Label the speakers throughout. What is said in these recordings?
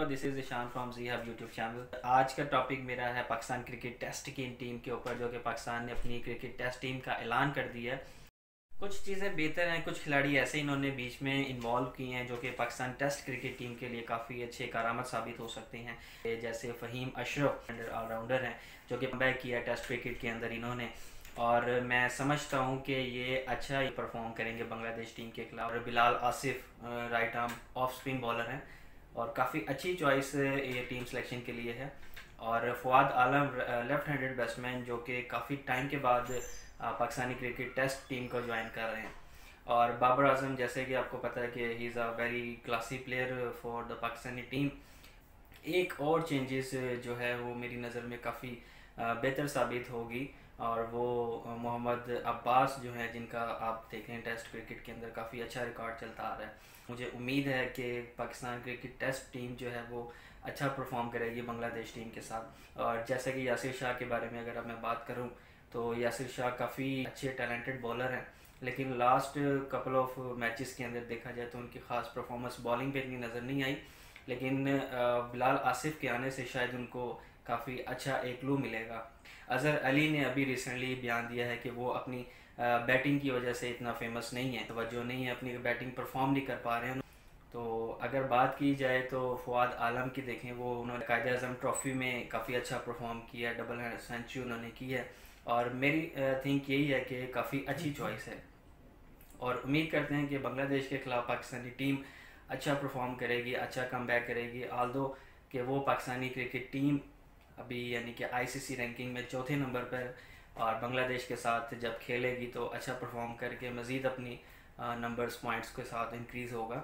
Speaker 1: This is Ishan from ZeeHub YouTube channel. आज का topic मेरा है पाकिस्तान क्रिकेट टेस्ट की टीम के ऊपर, जो कि पाकिस्तान ने अपनी क्रिकेट टेस्ट टीम का ऐलान कर दिया है। कुछ चीज़ें बेहतर हैं, कुछ खिलाड़ी ऐसे इन्होंने बीच में इन्वॉल्व किए हैं जो कि पाकिस्तान टेस्ट क्रिकेट टीम के लिए काफ़ी अच्छे करामत साबित हो सकते हैं। जैसे फ़हीम अशरफ ऑलराउंडर हैं जो कि कमबैक किया टेस्ट क्रिकेट के अंदर इन्होंने, और मैं समझता हूँ कि ये अच्छा ही परफॉर्म करेंगे बांग्लादेश टीम के खिलाफ। और Bilal Asif right arm off spin bowler हैं और काफ़ी अच्छी चॉइस ये टीम सिलेक्शन के लिए है। और Fawad Alam left handed batsman जो कि काफ़ी टाइम के बाद पाकिस्तानी क्रिकेट टेस्ट टीम को ज्वाइन कर रहे हैं। और बाबर आजम, जैसे कि आपको पता है कि he is a very classy player for the Pakistani team. एक और चेंजेस जो है वो मेरी नज़र में काफ़ी बेहतर साबित होगी, और वो मोहम्मद अब्बास जो है, जिनका आप देख रहे हैं टेस्ट क्रिकेट के अंदर काफ़ी अच्छा रिकॉर्ड चलता आ रहा है। मुझे उम्मीद है कि पाकिस्तान क्रिकेट टेस्ट टीम जो है वो अच्छा परफॉर्म करेगी बांग्लादेश टीम के साथ। और जैसे कि यासिर शाह के बारे में अगर अब मैं बात करूं, तो यासिर शाह काफ़ी अच्छे टैलेंटेड बॉलर हैं, लेकिन लास्ट कपल ऑफ मैचेस के अंदर देखा जाए तो उनकी ख़ास परफॉर्मेंस बॉलिंग पे इतनी नज़र नहीं आई। लेकिन बिलाल आसिफ के आने से शायद उनको काफ़ी अच्छा एक क्लू मिलेगा। अज़हर अली ने अभी रिसेंटली बयान दिया है कि वो अपनी बैटिंग की वजह से इतना फेमस नहीं है, तवज्जो नहीं है, अपनी बैटिंग परफॉर्म नहीं कर पा रहे हैं। तो अगर बात की जाए तो फवाद आलम की देखें, वो उन्होंने कायदे आज़म ट्रॉफ़ी में काफ़ी अच्छा परफॉर्म किया, डबल सेंचुरी उन्होंने की है, और मेरी थिंक यही है कि काफ़ी अच्छी चॉइस है। और उम्मीद करते हैं कि बांग्लादेश के ख़िलाफ़ पाकिस्तानी टीम अच्छा परफॉर्म करेगी, अच्छा कमबैक करेगी। आल्दो कि वो पाकिस्तानी क्रिकेट टीम अभी यानी कि आईसीसी रैंकिंग में चौथे नंबर पर, और बांग्लादेश के साथ जब खेलेगी तो अच्छा परफॉर्म करके मज़ीद अपनी नंबर्स पॉइंट्स के साथ इंक्रीज़ होगा।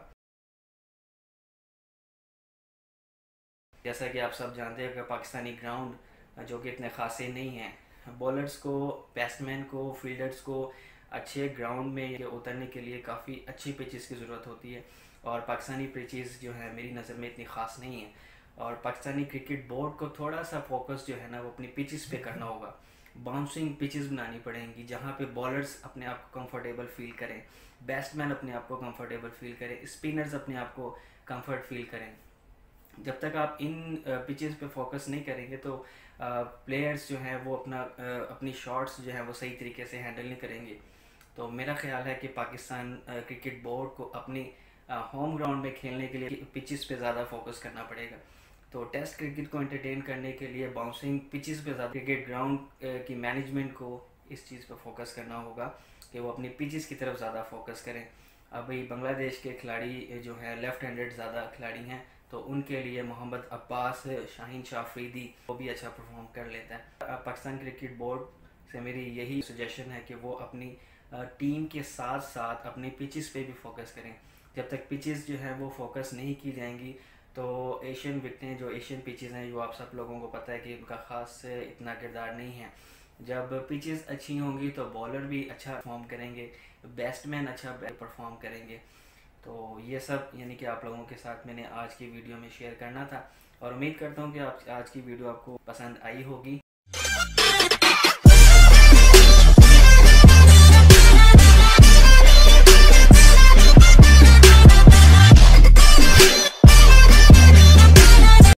Speaker 1: जैसा कि आप सब जानते हैं कि पाकिस्तानी ग्राउंड जो कि इतने खासे नहीं हैं, बॉलर्स को, बैट्समैन को, फील्डर्स को अच्छे ग्राउंड में उतरने के लिए काफ़ी अच्छी पिचेस की ज़रूरत होती है, और पाकिस्तानी पिचेस जो है मेरी नज़र में इतनी ख़ास नहीं है। और पाकिस्तानी क्रिकेट बोर्ड को थोड़ा सा फोकस जो है ना वो अपनी पिचेस पे करना होगा। बाउंसिंग पिचेस बनानी पड़ेंगी जहाँ पे बॉलर्स अपने आप को कंफर्टेबल फील करें, बैट्समैन अपने आप को कंफर्टेबल फील करें, स्पिनर्स अपने आप को कंफर्ट फील करें। जब तक आप इन पिचेस पे फोकस नहीं करेंगे तो प्लेयर्स जो हैं वो अपनी शॉट्स जो हैं वो सही तरीके से हैंडल नहीं करेंगे। तो मेरा ख्याल है कि पाकिस्तान क्रिकेट बोर्ड को अपनी होम ग्राउंड में खेलने के लिए पिचेस पे ज़्यादा फोकस करना पड़ेगा। तो टेस्ट क्रिकेट को एंटरटेन करने के लिए बाउंसिंग पिचेस पे ज़्यादा, क्रिकेट ग्राउंड की मैनेजमेंट को इस चीज़ पे फोकस करना होगा कि वो अपनी पिचेस की तरफ ज़्यादा फोकस करें। अभी बांग्लादेश के खिलाड़ी जो हैं लेफ़्ट हैंडेड ज़्यादा खिलाड़ी हैं, तो उनके लिए मोहम्मद अब्बास, शाहीन शाह अफरीदी वो भी अच्छा परफॉर्म कर लेता है। पाकिस्तान क्रिकेट बोर्ड से मेरी यही सजेशन है कि वो अपनी टीम के साथ साथ अपने पिचेस पे भी फोकस करें। जब तक पिचेस जो है वो फोकस नहीं की जाएंगी तो एशियन विकेटें, जो एशियन पिचेस हैं, जो आप सब लोगों को पता है कि उनका ख़ास इतना किरदार नहीं है। जब पिचेस अच्छी होंगी तो बॉलर भी अच्छा परफॉर्म करेंगे, बैट्समैन अच्छा परफॉर्म करेंगे। तो ये सब यानी कि आप लोगों के साथ मैंने आज की वीडियो में शेयर करना था, और उम्मीद करता हूँ कि आप आज की वीडियो आपको पसंद आई होगी।